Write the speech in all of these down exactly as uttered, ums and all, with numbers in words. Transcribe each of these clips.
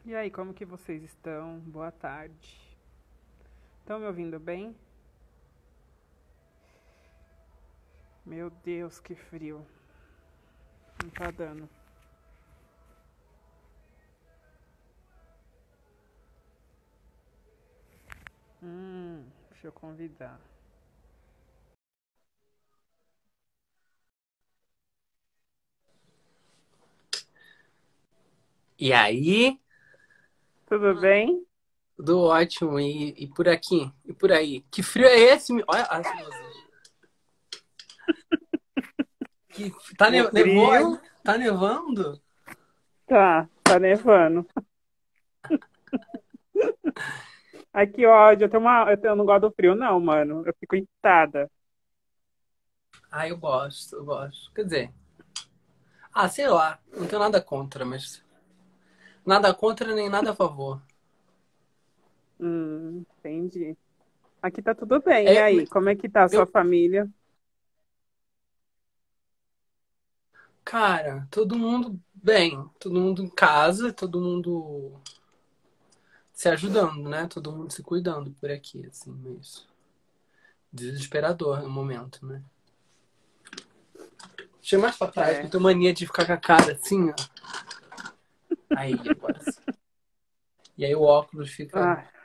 E aí, como que vocês estão? Boa tarde. Estão me ouvindo bem? Meu Deus, que frio. Não tá dando. Hum, deixa eu convidar. E aí, Tudo bem? tudo ótimo. E, e por aqui? E por aí? Que frio é esse? me- Olha as luzes. Que, tá O ne- nevou frio aí? Tá nevando? tá, tá nevando. Ai, que ódio. Eu, tenho uma, eu, tenho- eu não gosto do frio, não, mano. Eu fico irritada. Ah, eu gosto, eu gosto. Quer dizer, ah, sei lá. Não tenho nada contra, mas nada contra nem nada a favor. Hum, entendi. Aqui tá tudo bem. E É, aí, como é que tá a sua eu, família? cara, todo mundo bem, todo mundo em casa, todo mundo se ajudando, né? Todo mundo se cuidando por aqui, assim, mesmo. Desesperador no momento, né? Deixa eu ir mais pra trás, que eu É. tenho mania de ficar com a cara assim, ó. Aí, agora sim. E aí o óculos fica. Ah,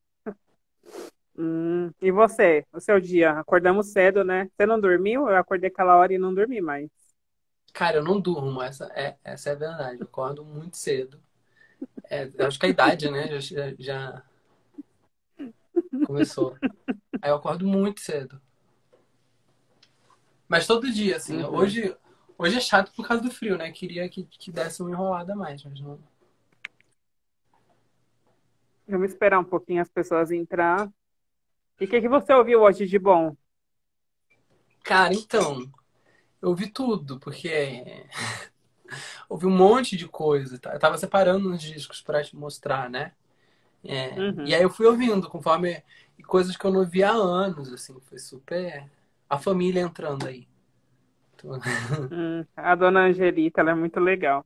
hum. E você? O seu dia? Acordamos cedo, né? Você não dormiu? Eu acordei aquela hora e não dormi mais. Cara, eu não durmo, essa é, essa é a verdade. Eu acordo muito cedo. É, eu acho que a idade, né, já, já começou. Aí eu acordo muito cedo. Mas todo dia, assim. Uhum. Hoje, hoje é chato por causa do frio, né? Queria que, que desse uma enrolada a mais, mas não. Vamos esperar um pouquinho as pessoas entrar. E o que que você ouviu hoje de bom? Cara, então, eu vi tudo, porque ouvi um monte de coisa. Tá? Eu tava separando uns discos pra te mostrar, né? É, e Uhum. aí eu fui ouvindo, conforme. E coisas que eu não via há anos, assim. Foi super. A família entrando aí. Tô- Hum, a dona Angelita, ela é muito legal.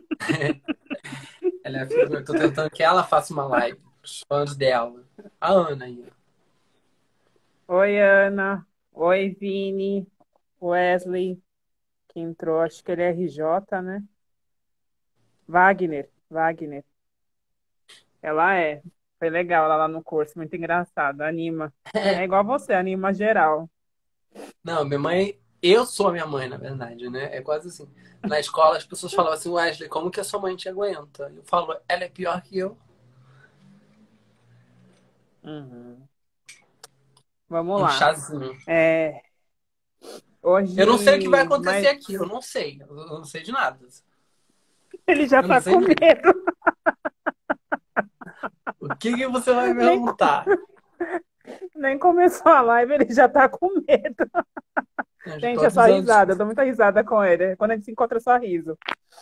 Ela é a figura. Tô tentando que ela faça uma live. Os fãs dela. A Ana aí. Oi, Ana. Oi, Vini. Wesley, que entrou, acho que ele é R J, né? Wagner. Wagner. Ela é. Foi legal ela lá no curso, muito engraçado. Anima. É igual você, anima geral. Não, minha mãe. Eu sou a minha mãe, na verdade, né? É quase assim. Na escola as pessoas falavam assim, Wesley, como que a sua mãe te aguenta? Eu falo, ela é pior que eu. Uhum. Vamos Um lá. chazinho. É, Eu não sei o que vai hoje, acontecer mas aqui, eu não sei. Eu não sei de nada. ele já Eu não tá sei com mesmo. medo. O que que você vai me Nem, perguntar? nem começou a live, ele já tá com medo. Eu já tô Gente, é só avisando. risada, eu dou muita risada com ele. Quando a gente se encontra, é só riso.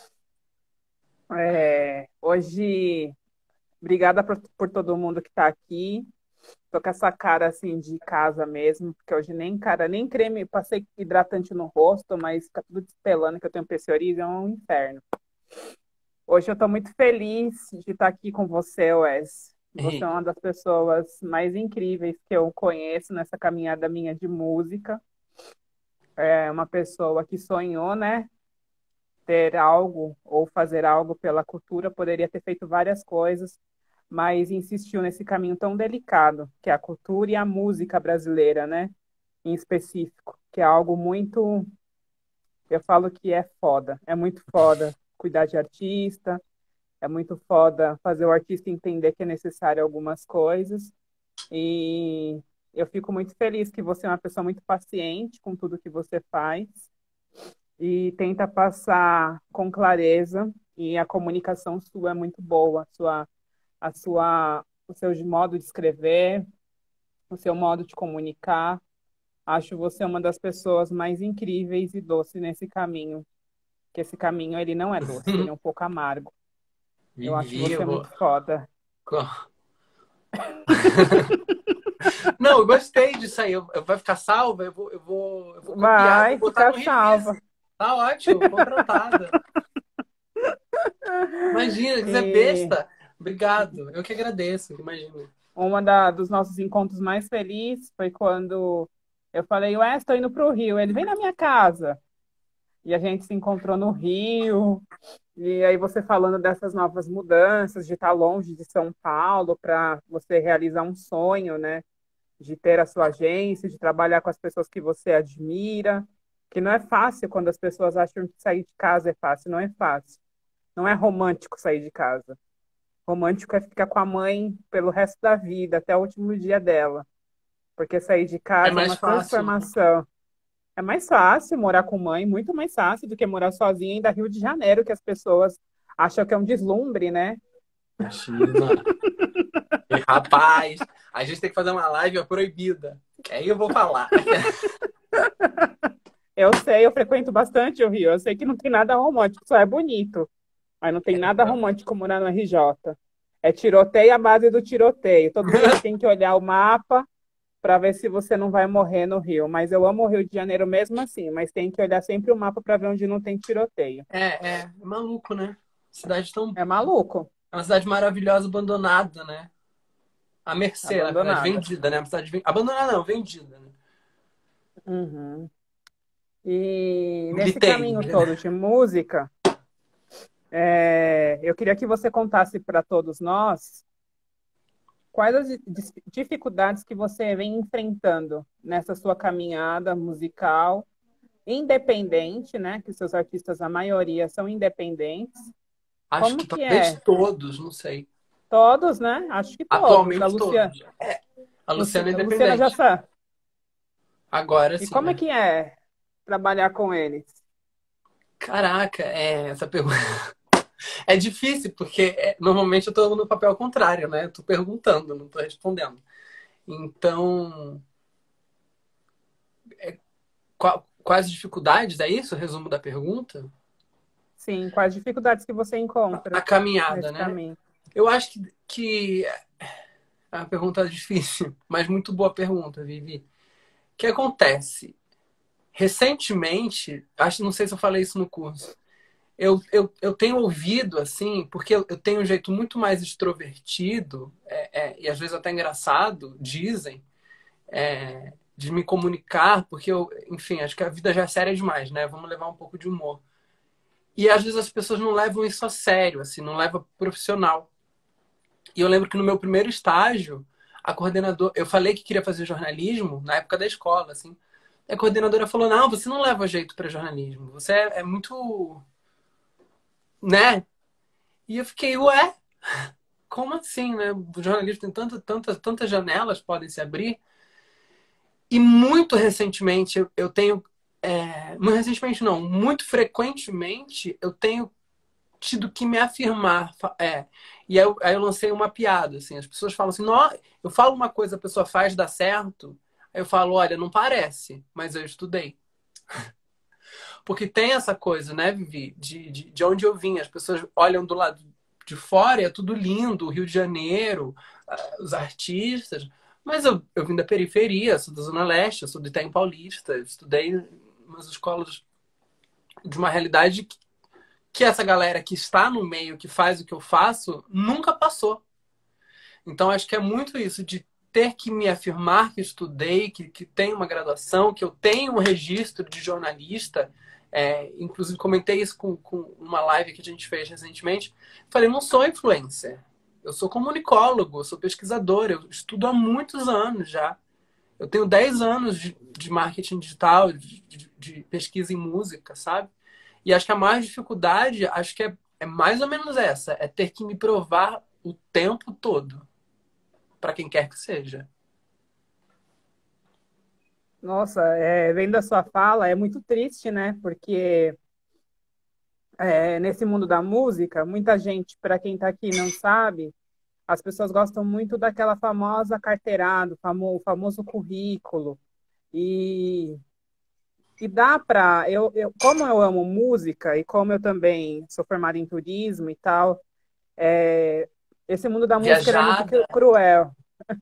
É, hoje, obrigada por, por todo mundo que tá aqui. Tô com essa cara assim de casa mesmo, porque hoje nem cara, nem creme, passei hidratante no rosto, mas fica tudo despelando que eu tenho psoríase, é um inferno. Hoje eu tô muito feliz de estar aqui com você, Wes. Você é uma das pessoas mais incríveis que eu conheço nessa caminhada minha de música. É uma pessoa que sonhou, né, ter algo ou fazer algo pela cultura, poderia ter feito várias coisas, mas insistiu nesse caminho tão delicado, que é a cultura e a música brasileira, né, em específico, que é algo muito, eu falo que é foda, é muito foda cuidar de artista, é muito foda fazer o artista entender que é necessário algumas coisas, e eu fico muito feliz que você é uma pessoa muito paciente com tudo que você faz, e tenta passar com clareza e a comunicação sua é muito boa, a sua, a sua, o seu modo de escrever, o seu modo de comunicar. Acho você uma das pessoas mais incríveis e doces nesse caminho, que esse caminho ele não é doce, ele é um pouco amargo. Eu acho Vivi, você eu vou. muito foda. Não, eu gostei disso aí. Eu, eu- vai ficar salva, eu vou, eu vou, eu vou copiar, vou Vai botar ficar no release. salva. Tá ótimo, contratada. Imagina, que você é E besta. Obrigado. Eu que agradeço, imagina. Uma da, dos nossos encontros mais felizes foi quando eu falei, ué, estou indo para o Rio. Ele vem na minha casa. E a gente se encontrou no Rio. E aí você falando dessas novas mudanças, de estar longe de São Paulo para você realizar um sonho, né? De ter a sua agência, de trabalhar com as pessoas que você admira, que não é fácil quando as pessoas acham que sair de casa é fácil, não é fácil. Não é romântico sair de casa. Romântico é ficar com a mãe pelo resto da vida, até o último dia dela. Porque sair de É casa é mais uma fácil, né? transformação. É mais fácil morar com mãe, muito mais fácil do que morar sozinha ainda Rio de Janeiro, que as pessoas acham que é um deslumbre, né? Imagina. E, rapaz, a gente tem que fazer uma live proibida. Que aí eu vou falar. Eu sei, eu frequento bastante o Rio. Eu sei que não tem nada romântico, só é bonito. Mas não tem nada romântico morar no R J. É tiroteio à base do tiroteio. Todo dia você tem que olhar o mapa para ver se você não vai morrer no Rio. Mas eu amo o Rio de Janeiro mesmo assim, mas tem que olhar sempre o mapa para ver onde não tem tiroteio. É, é, é maluco, né? Cidade tão. É maluco, É uma cidade maravilhosa, abandonada, né? À mercê, na verdade, abandonada. vendida, né? Uma cidade ven- abandonada, não, vendida, né? Uhum. E nesse Gritei. caminho todo de música, é, eu queria que você contasse para todos nós quais as di- dificuldades que você vem enfrentando nessa sua caminhada musical, independente, né? Que seus artistas, a maioria, são independentes. Acho Como que que talvez é? todos, não sei. Todos, né? Acho que todos. A Atualmente Luciana, todos. A Luciana é Luci- Luciana já independente. sabe. Agora E sim, como é né? que é trabalhar com eles? Caraca, é, essa pergunta é difícil, porque é, normalmente eu tô no papel contrário, né? Eu tô perguntando, não tô respondendo. Então, qual- quais as dificuldades? É isso o resumo da pergunta? Sim, quais dificuldades que você A encontra caminhada, nesse né? caminho? Eu acho que, que é uma pergunta difícil, mas muito boa pergunta, Vivi. O que acontece? Recentemente, acho, não sei se eu falei isso no curso, eu, eu, eu tenho ouvido, assim, porque eu, eu tenho um jeito muito mais extrovertido, é, é, e às vezes até engraçado, dizem, é, de me comunicar, porque eu, enfim, acho que a vida já é séria demais, né? Vamos levar um pouco de humor. E às vezes as pessoas não levam isso a sério, assim, não levam profissional. E eu lembro que no meu primeiro estágio, a coordenadora, eu falei que queria fazer jornalismo na época da escola, assim. A coordenadora falou: "Não, você não leva jeito para jornalismo. Você é, é muito, né?" E eu fiquei: "Ué, como assim, né? O jornalismo tem tantas, tantas, tantas janelas podem se abrir." E muito recentemente eu, eu tenho, é, muito recentemente não, muito frequentemente eu tenho tido que me afirmar. É. E aí eu, aí eu lancei uma piada, assim. As pessoas falam assim, "Nó-" eu falo uma coisa, a pessoa faz, dá certo. Aí eu falo, olha, não parece, mas eu estudei. Porque tem essa coisa, né, Vivi, de, de, de onde eu vim. As pessoas olham do lado de fora e é tudo lindo, o Rio de Janeiro, ah, os artistas. Mas eu, eu vim da periferia, sou da Zona Leste, eu sou do Itaim Paulista, eu estudei em umas escolas de uma realidade que essa galera que está no meio, que faz o que eu faço, nunca passou. Então, acho que é muito isso, de ter que me afirmar que estudei, que, que tenho uma graduação, que eu tenho um registro de jornalista. É, inclusive, comentei isso com, com uma live que a gente fez recentemente. Falei, não sou influencer. Eu sou comunicólogo, eu sou pesquisador, eu estudo há muitos anos já. Eu tenho dez anos de, de marketing digital, de, de, de pesquisa em música, sabe? E acho que a maior dificuldade, acho que é, é mais ou menos essa, é ter que me provar o tempo todo, para quem quer que seja. Nossa, é, vendo a sua fala, é muito triste, né? Porque é, nesse mundo da música, muita gente, para quem está aqui e não sabe, as pessoas gostam muito daquela famosa carteirada, o famo- o famoso currículo. E, e dá para. Eu, eu, como eu amo música e como eu também sou formada em turismo e tal, é, esse mundo da música ele é muito cru- Viajada. cruel.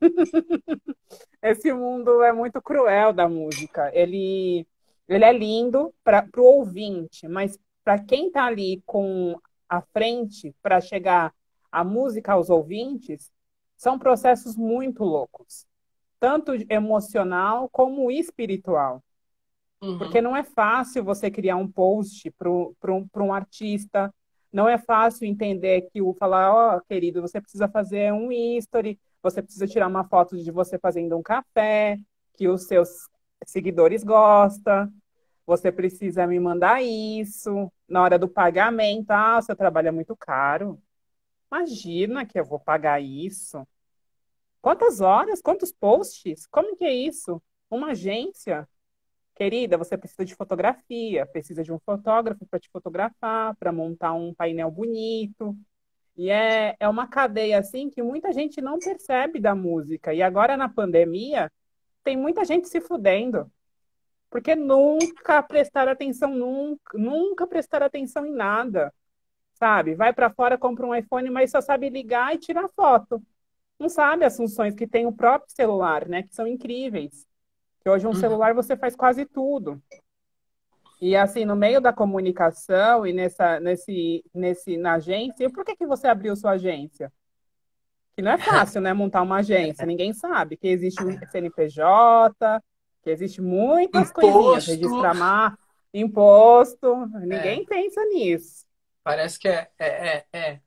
Esse mundo é muito cruel da música. Ele, ele é lindo para o ouvinte, mas para quem está ali com a frente para chegar a música aos ouvintes, são processos muito loucos, tanto emocional como espiritual. Porque Uhum. não é fácil você criar um post para um, um artista, não é fácil entender que o falar, ó, oh, querido, você precisa fazer um history, você precisa tirar uma foto de você fazendo um café, que os seus seguidores gostam, você precisa me mandar isso, na hora do pagamento, ah, seu trabalho é muito caro. Imagina que eu vou pagar isso. Quantas horas? Quantos posts? Como que é isso? Uma agência? Querida, você precisa de fotografia, precisa de um fotógrafo para te fotografar, para montar um painel bonito. E é, é uma cadeia assim que muita gente não percebe da música. E agora na pandemia, tem muita gente se fudendo, porque nunca prestaram atenção, nunca, nunca prestaram atenção em nada, sabe? Vai para fora, compra um iPhone, mas só sabe ligar e tirar foto. Não sabe as funções que tem o próprio celular, né? Que são incríveis. Que hoje um Uhum. celular você faz quase tudo. E assim, no meio da comunicação e nessa, nesse, nesse, na agência, e por que que você abriu sua agência? Que não é fácil, né, montar uma agência. Ninguém sabe que existe o C N P J, que existe muitas coisinhas, Imposto. registrar marca, imposto. É, Ninguém pensa nisso. parece que é, é, é, é.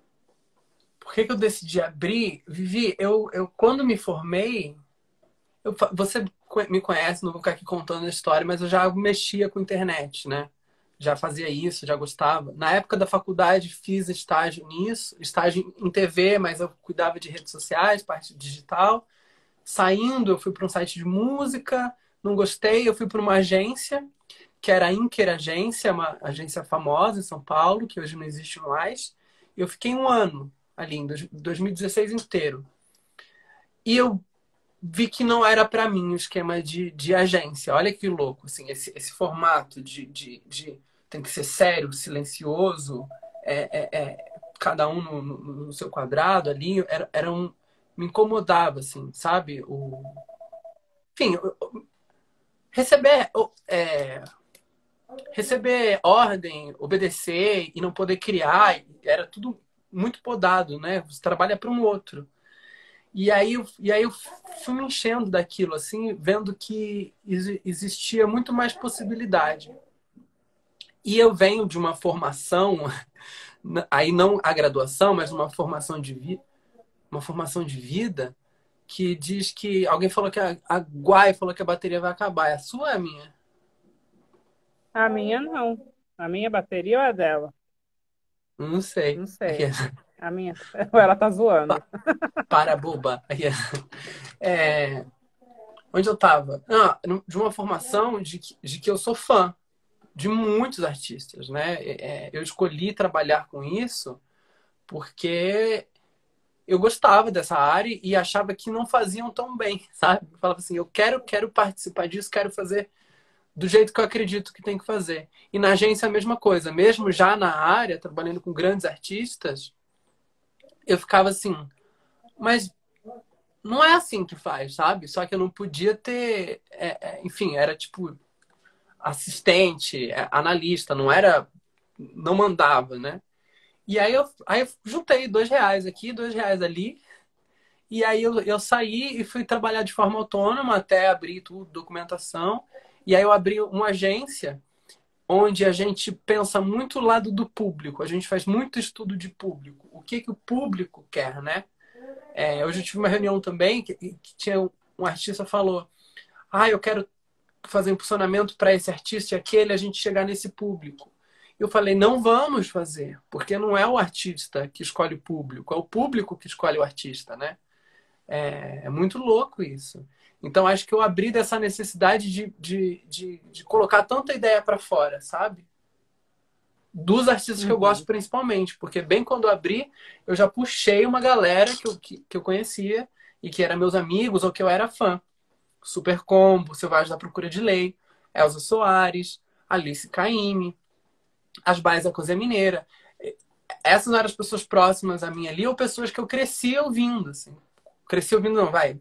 Por que que eu decidi abrir? Vivi, eu, eu quando me formei, eu, fa- você co- me conhece, não vou ficar aqui contando a história, mas eu já mexia com internet, né? Já fazia isso, já gostava. Na época da faculdade, fiz estágio nisso, estágio em T V, mas eu cuidava de redes sociais, parte digital. Saindo, eu fui para um site de música, não gostei, eu fui para uma agência, que era a Inker Agência, uma agência famosa em São Paulo, que hoje não existe mais. Eu fiquei um ano ali, em dois mil e dezesseis inteiro. E eu vi que não era para mim o esquema de, de agência. Olha que louco, assim, esse, esse formato de, de, de tem que ser sério, silencioso, é, é, é, cada um no, no, no seu quadrado ali, era, era um, me incomodava, assim, sabe? O, enfim, receber, é, receber ordem, obedecer e não poder criar, era tudo muito podado, né? Você trabalha para um outro. E aí, eu- e aí eu fui me enchendo daquilo, assim, vendo que exi- existia muito mais possibilidade. E eu venho de uma formação, aí não a graduação, mas uma formação de, vi, uma formação de vida que diz que alguém falou que a, a Guai falou que a bateria vai acabar. É a sua ou é a minha? A minha não. A minha bateria ou é dela? Não sei. Não Aqui é- sei. A minha. Ou ela tá zoando. pa- Para boba. Aqui é- É, onde eu estava? Ah, de uma formação de que, de que eu sou fã de muitos artistas, né? É, eu escolhi trabalhar com isso porque eu gostava dessa área e achava que não faziam tão bem, sabe? Eu falava assim, eu quero, quero participar disso, quero fazer do jeito que eu acredito que tem que fazer. E na agência é a mesma coisa, mesmo já na área, trabalhando com grandes artistas, eu ficava assim, mas não é assim que faz, sabe? Só que eu não podia ter, é, é, enfim, era tipo assistente, é, analista, não era, não mandava, né? E aí eu, aí eu juntei dois reais aqui, dois reais ali. E aí eu, eu saí e fui trabalhar de forma autônoma até abrir tudo, documentação. E aí eu abri uma agência onde a gente pensa muito o lado do público. A gente faz muito estudo de público. O que, que o público quer, né? É, hoje eu tive uma reunião também que, que tinha um, um artista falou: ah, eu quero fazer impulsionamento para esse artista e aquele, a gente chegar nesse público. Eu falei, não vamos fazer, porque não é o artista que escolhe o público, é o público que escolhe o artista, né? É, é muito louco isso. Então, acho que eu abri dessa necessidade de, de, de, de colocar tanta ideia para fora, sabe? Dos artistas que eu gosto Uhum. principalmente, porque bem quando eu abri, eu já puxei uma galera que eu, que, que eu conhecia e que eram meus amigos ou que eu era fã. Super Combo, Selvagem da Procura de Lei, Elza Soares, Alice Caymmi, As Baias da Cozinha Mineira. Essas eram as pessoas próximas a mim ali, ou pessoas que eu cresci ouvindo, assim. Cresci ouvindo, não, vai.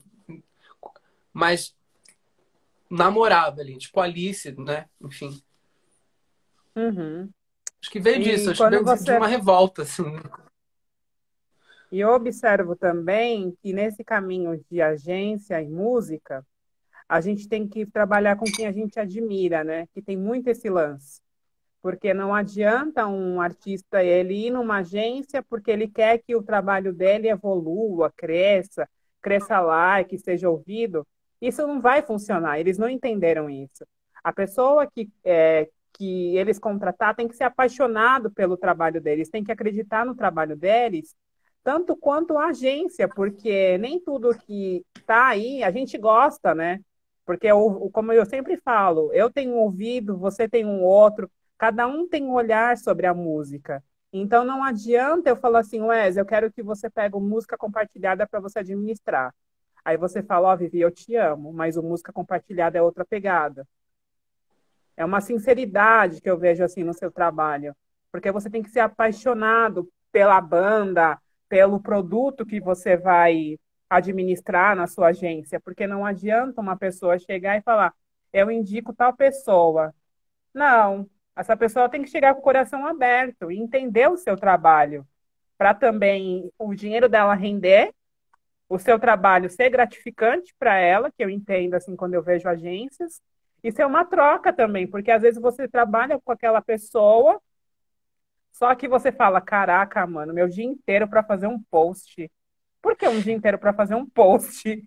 Mas namorava ali, tipo Alice, né? Enfim. Uhum. Acho que veio disso, E acho que quando veio de, de você uma revolta, assim. E eu observo também que nesse caminho de agência e música, a gente tem que trabalhar com quem a gente admira, né? Que tem muito esse lance. Porque não adianta um artista ele ir numa agência porque ele quer que o trabalho dele evolua, cresça, cresça lá, que seja ouvido. Isso não vai funcionar, eles não entenderam isso. A pessoa que, é, que eles contratar tem que ser apaixonado pelo trabalho deles, tem que acreditar no trabalho deles, tanto quanto a agência, porque nem tudo que está aí a gente gosta, né? Porque, eu, como eu sempre falo, eu tenho um ouvido, você tem um outro, cada um tem um olhar sobre a música. Então não adianta eu falar assim, Wes, eu quero que você pegue música compartilhada para você administrar. Aí você fala, ó, oh, Vivi, eu te amo, mas o música compartilhada é outra pegada. É uma sinceridade que eu vejo assim no seu trabalho, porque você tem que ser apaixonado pela banda, pelo produto que você vai administrar na sua agência, porque não adianta uma pessoa chegar e falar, eu indico tal pessoa. Não, essa pessoa tem que chegar com o coração aberto e entender o seu trabalho, para também o dinheiro dela render, o seu trabalho ser gratificante para ela, que eu entendo assim quando eu vejo agências, e ser uma troca também, porque às vezes você trabalha com aquela pessoa, só que você fala, caraca, mano, meu dia inteiro para fazer um post. Por que um dia inteiro para fazer um post?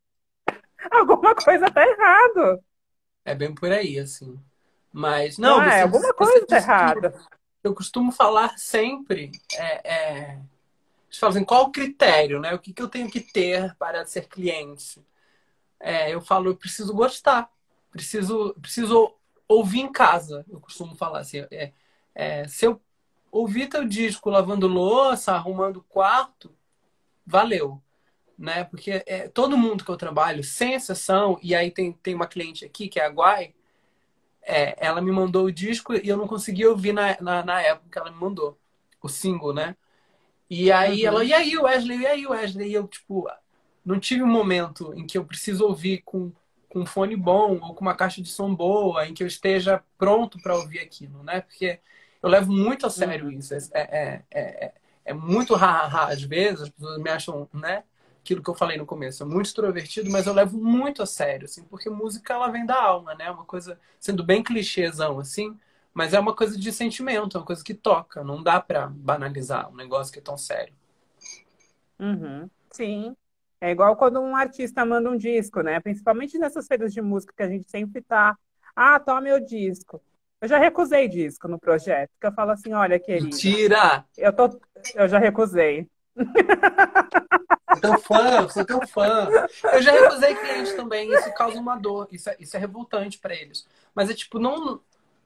Alguma coisa tá errado, É bem por aí, assim. Mas, não não, é? você disse, Alguma você coisa tá disse tudo. errada. Eu costumo falar sempre, é, é, eles falam assim, qual o critério, né? O que, que eu tenho que ter para ser cliente? É, eu falo, eu preciso gostar, preciso, preciso ouvir em casa. Eu costumo falar assim, é, é, se eu ouvir teu disco lavando louça, arrumando o quarto, valeu, né? Porque é, todo mundo que eu trabalho, sem exceção, e aí tem, tem uma cliente aqui, que é a Guai, é, ela me mandou o disco e eu não consegui ouvir na, na, na época que ela me mandou, o single, né? E aí ela, Uhum. e aí, Wesley, e aí, Wesley? E eu, tipo, não tive um momento em que eu preciso ouvir com, com um fone bom ou com uma caixa de som boa, em que eu esteja pronto para ouvir aquilo, né? Porque eu levo muito a sério Uhum. isso. É, é, é, é é muito ha-ha-ha às vezes, as pessoas me acham, né? Aquilo que eu falei no começo, é muito extrovertido, mas eu levo muito a sério, assim, porque música ela vem da alma, né? Uma coisa, sendo bem clichêzão, assim, mas é uma coisa de sentimento, é uma coisa que toca, não dá pra banalizar um negócio que é tão sério. Uhum. Sim. É igual quando um artista manda um disco, né? Principalmente nessas feiras de música que a gente sempre tá. Ah, toma meu disco. Eu já recusei disco no projeto, que eu falo assim, olha, querida, Mentira! eu tô, eu já recusei. Sou teu fã, sou teu fã. Eu já recusei cliente também, isso causa uma dor, isso é, isso é revoltante pra eles. Mas é tipo, não,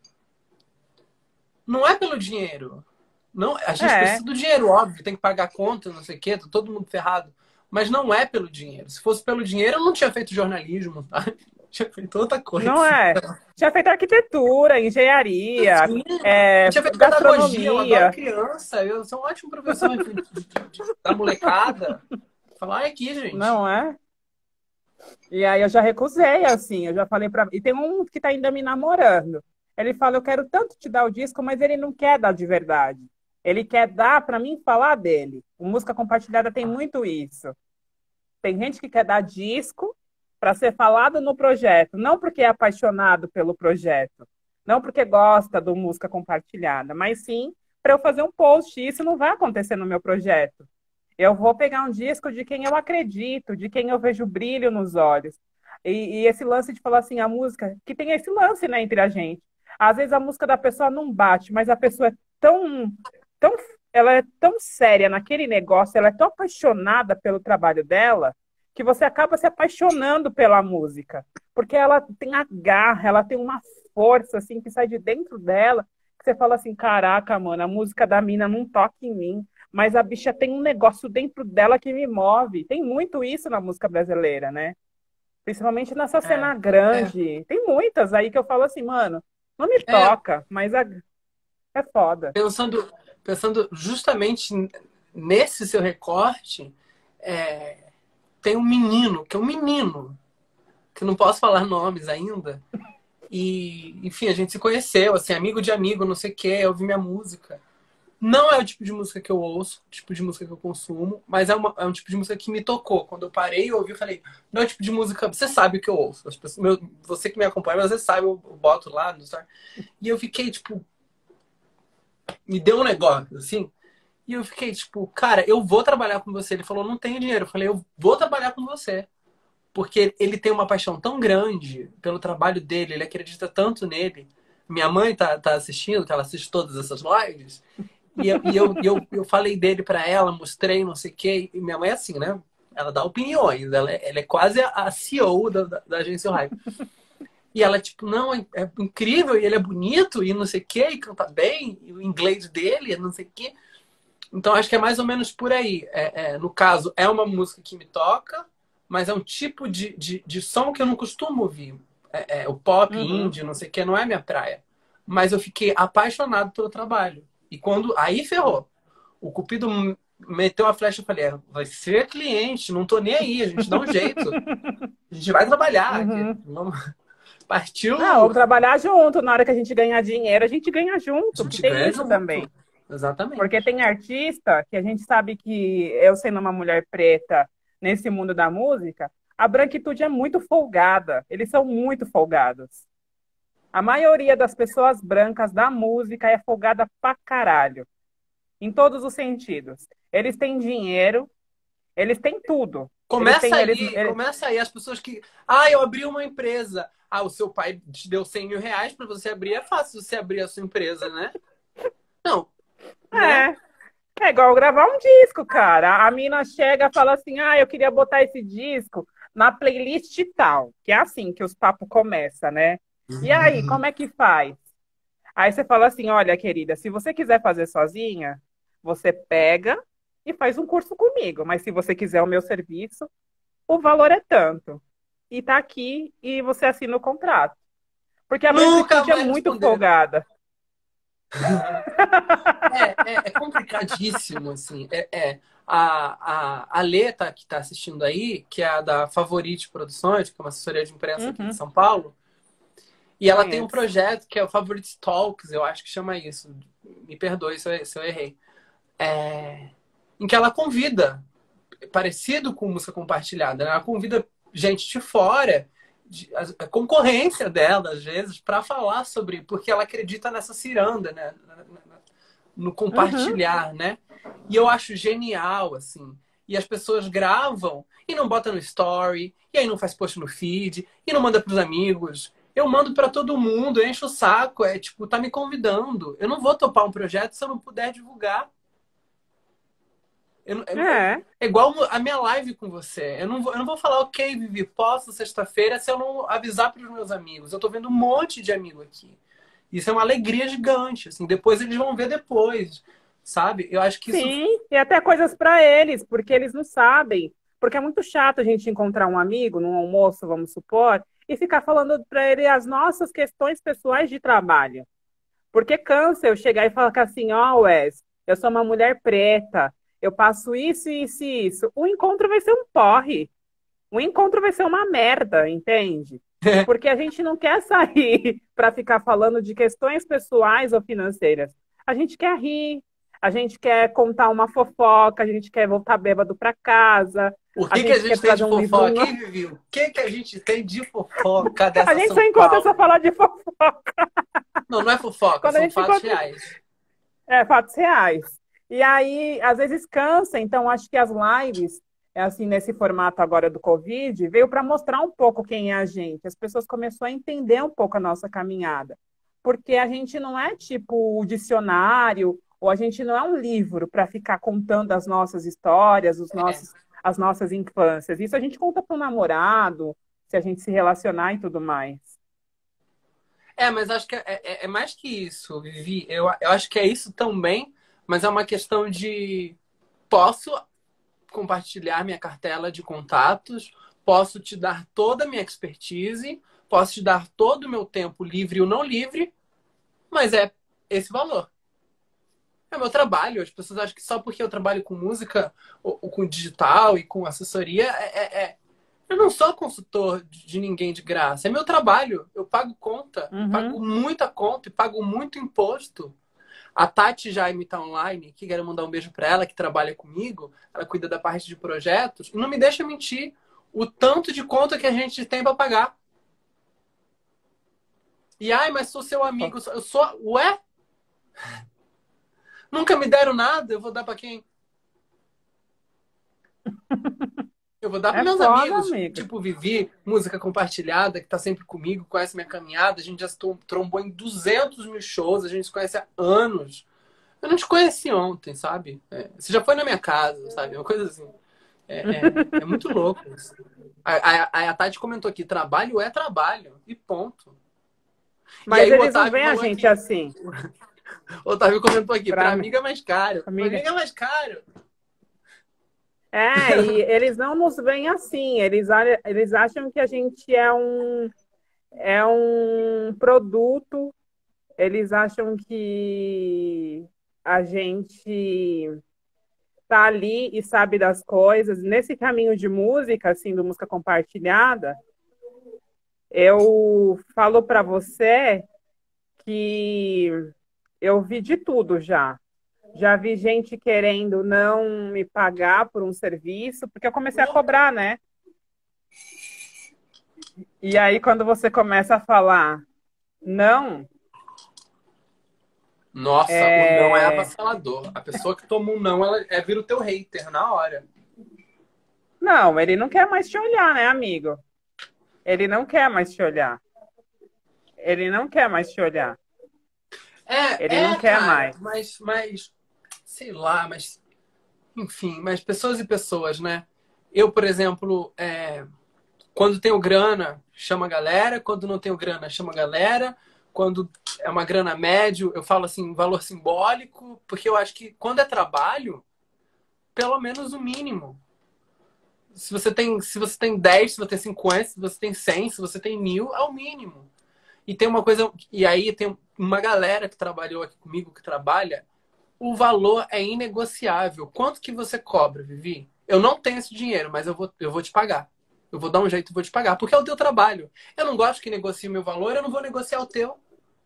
não é pelo dinheiro. Não, a gente É, precisa do dinheiro, óbvio, tem que pagar a conta, não sei o quê, tá todo mundo ferrado. Mas não é pelo dinheiro. Se fosse pelo dinheiro, eu não tinha feito jornalismo, tá? Tinha feito outra não coisa. é. Tinha feito arquitetura, engenharia, Sim, eu é, tinha feito pedagogia, eu adoro gastronomia. criança, eu sou um ótimo professor de, de, de, da molecada. Falar aqui, gente. Não é? E aí eu já recusei, assim, eu já falei pra. E tem um que tá ainda me namorando. Ele fala, eu quero tanto te dar o disco, mas ele não quer dar de verdade. Ele quer dar para mim falar dele. O música compartilhada tem muito isso. Tem gente que quer dar disco para ser falado no projeto, não porque é apaixonado pelo projeto, não porque gosta do música compartilhada, mas sim para eu fazer um post. E isso não vai acontecer no meu projeto. Eu vou pegar um disco de quem eu acredito, de quem eu vejo brilho nos olhos. E, e esse lance de falar assim, a música, que tem esse lance, né, entre a gente. Às vezes a música da pessoa não bate, mas a pessoa é tão, tão, ela é tão séria naquele negócio, ela é tão apaixonada pelo trabalho dela, que você acaba se apaixonando pela música. Porque ela tem a garra, ela tem uma força, assim, que sai de dentro dela, que você fala assim, caraca, mano, a música da mina não toca em mim, mas a bicha tem um negócio dentro dela que me move. Tem muito isso na música brasileira, né? Principalmente nessa É, cena é, grande. Tem muitas aí que eu falo assim, mano, não me é. toca, mas a- é foda. Pensando, pensando justamente nesse seu recorte, é, tem um menino, que é um menino, que não posso falar nomes ainda. E, enfim, a gente se conheceu, assim, amigo de amigo, não sei o quê, eu ouvi minha música. Não é o tipo de música que eu ouço, o tipo de música que eu consumo, mas é, uma, é um tipo de música que me tocou. Quando eu parei e ouvi, eu falei, não é o tipo de música. Você sabe o que eu ouço. As pessoas, meu, você que me acompanha, você sabe, eu, eu boto lá no Star. E eu fiquei, tipo, me deu um negócio, assim. E eu fiquei, tipo, cara, eu vou trabalhar com você. Ele falou, não tenho dinheiro. Eu falei, eu vou trabalhar com você. Porque ele tem uma paixão tão grande pelo trabalho dele, ele acredita tanto nele. Minha mãe tá, tá assistindo, que ela assiste todas essas lives. E eu, e eu, eu, eu falei dele pra ela, mostrei, não sei o quê. E minha mãe é assim, né? Ela dá opiniões. Ela é, ela é quase a C E O da, da, da agência Hype. E ela, tipo, não, é, é incrível, e ele é bonito, e não sei o quê, e canta bem, e o inglês dele, não sei o quê. Então, acho que é mais ou menos por aí. É, é, no caso, é uma música que me toca, mas é um tipo de, de, de som que eu não costumo ouvir. É, é, o pop, Uhum. indie, não sei o que, não é minha praia. Mas eu fiquei apaixonado pelo trabalho. E quando... Aí ferrou. O Cupido meteu a flecha e eu falei, é, vai ser cliente, não tô nem aí, a gente dá um jeito. A gente vai trabalhar. Aqui. Uhum. Vamos... Não, Partiu, vamos trabalhar junto. Na hora que a gente ganhar dinheiro, a gente ganha a junto, porque gente tem ganha isso junto. também. Porque Exatamente. tem artista que a gente sabe que, eu sendo uma mulher preta nesse mundo da música, a branquitude é muito folgada. Eles são muito folgados. A maioria das pessoas brancas da música é folgada pra caralho, em todos os sentidos. Eles têm dinheiro, eles têm tudo. Eles Começa têm, eles, aí, eles... começa aí as pessoas que. Ah, eu abri uma empresa. Ah, o seu pai te deu cem mil reais para você abrir. É fácil você abrir a sua empresa, né? Não, né? É, é igual gravar um disco, cara. A mina chega e fala assim: ah, eu queria botar esse disco na playlist tal. Que é assim que os papos começam, né? E aí, como é que faz? Aí você fala assim: olha, querida, se você quiser fazer sozinha, você pega e faz um curso comigo. Mas se você quiser o meu serviço, o valor é tanto. E tá aqui e você assina o contrato. Porque a Nunca branquitude é mais muito responderam. folgada. É, é, é complicadíssimo, assim. É, é. A, a, a Lê tá, que tá assistindo aí, que é a da Favorite Produções, que é uma assessoria de imprensa aqui de Uhum, São Paulo, e ela tem um conheço. projeto que é o Favorite Talks, eu acho que chama isso. Me perdoe se eu, se eu errei. É, em que ela convida, parecido com música compartilhada, né? Ela convida gente de fora, de, a, a concorrência dela, às vezes, para falar sobre, porque ela acredita nessa ciranda, né? No Uhum. compartilhar, né? E eu acho genial, assim. E as pessoas gravam e não botam no story, e aí não faz post no feed, e não manda pros amigos. Eu mando para todo mundo, encho o saco, é tipo, tá me convidando. Eu não vou topar um projeto se eu não puder divulgar. Eu, eu, eu, É, é igual a minha live com você. Eu não vou, eu não vou falar, ok, Vivi, posso sexta-feira se eu não avisar para os meus amigos. Eu tô vendo um monte de amigo aqui. Isso é uma alegria gigante. Assim, depois eles vão ver depois, sabe? Eu acho que isso. sim, e até coisas para eles, porque eles não sabem. Porque é muito chato a gente encontrar um amigo num almoço, vamos supor, e ficar falando para ele as nossas questões pessoais de trabalho. Porque cansa eu chegar e falar que assim, ó, oh, Wes, eu sou uma mulher preta, eu passo isso, isso e isso. O encontro vai ser um porre. O encontro vai ser uma merda, entende? Porque a gente não quer sair para ficar falando de questões pessoais ou financeiras. A gente quer rir, a gente quer contar uma fofoca, a gente quer voltar bêbado para casa, O a que que a gente quer gente tem trazer de um livro. fofoca, hein, Vivi? O que que a gente tem de fofoca A dessa gente só São encontra só Paulo? falar de fofoca. Não, não é fofoca, Quando a são gente fatos encontra reais. é, fatos reais. E aí, às vezes cansa, então acho que as lives, é assim, nesse formato agora do Covid, veio para mostrar um pouco quem é a gente. As pessoas começaram a entender um pouco a nossa caminhada. Porque a gente não é tipo o dicionário, ou a gente não é um livro para ficar contando as nossas histórias, os É, nossos, as nossas infâncias. Isso a gente conta para o namorado, se a gente se relacionar e tudo mais. é mas acho que é, é- é mais que isso, Vivi. Eu, eu acho que é isso também, mas é uma questão de posso compartilhar minha cartela de contatos, posso te dar toda a minha expertise, posso te dar todo o meu tempo livre ou não livre, mas é esse valor. É meu trabalho. As pessoas acham que só porque eu trabalho com música, ou, ou com digital e com assessoria, é, é- é- eu não sou consultor de ninguém de graça. É meu trabalho. Eu pago conta, pago Uhum. muita conta e pago muito imposto. A Tati Jaime tá online, que quero mandar um beijo pra ela, que trabalha comigo. Ela cuida da parte de projetos. E não me deixa mentir o tanto de conta que a gente tem pra pagar. E, ai, mas sou seu amigo. Eu sou... Ué? Nunca me deram nada, eu vou dar pra quem? Eu vou dar para É meus foda, amigos, amiga. tipo Vivi, música compartilhada, que tá sempre comigo, conhece minha caminhada. A gente já se trombou em duzentos mil shows, a gente se conhece há anos. Eu não te conheci ontem, sabe? É, você já foi na minha casa, sabe? Uma coisa assim. É, é, é muito louco isso. A, a, a Tati comentou aqui, trabalho é trabalho, e ponto. E Mas aí o eles não Otávio veem a falou gente aqui, assim. o Otávio comentou aqui, Pra pra mim, amiga é mais caro. Pra amiga. amiga é mais caro. É, e eles não nos veem assim. Eles, a- eles acham que a gente é um, é um produto. Eles acham que a gente tá ali e sabe das coisas. Nesse caminho de música, assim, do música compartilhada, eu falo para você que eu vi de tudo já. Já vi gente querendo não me pagar por um serviço, porque eu comecei a cobrar, né? E aí, quando você começa a falar não, Nossa, o não é é... avassalador. A pessoa que toma um não, ela é, vira o teu hater na hora. não, ele não quer mais te olhar, né, amigo? Ele não quer mais te olhar. Ele não quer mais te olhar. Ele É, não é, quer cara, mais. mas, mas, sei lá, mas, enfim, mas pessoas e pessoas, né? Eu, por exemplo, é, quando tenho grana, chamo a galera, quando não tenho grana, chamo a galera, quando é uma grana médio, eu falo assim, valor simbólico, porque eu acho que quando é trabalho, pelo menos o mínimo. Se você tem, se você tem dez, se você tem cinquenta, se você tem cem, se você tem mil, é o mínimo. E tem uma coisa, e aí tem uma galera que trabalhou aqui comigo, que trabalha, o valor é inegociável. Quanto que você cobra, Vivi? Eu não tenho esse dinheiro, mas eu vou, eu vou te pagar. Eu vou dar um jeito e vou te pagar, porque é o teu trabalho. Eu não gosto que negocie o meu valor, eu não vou negociar o teu.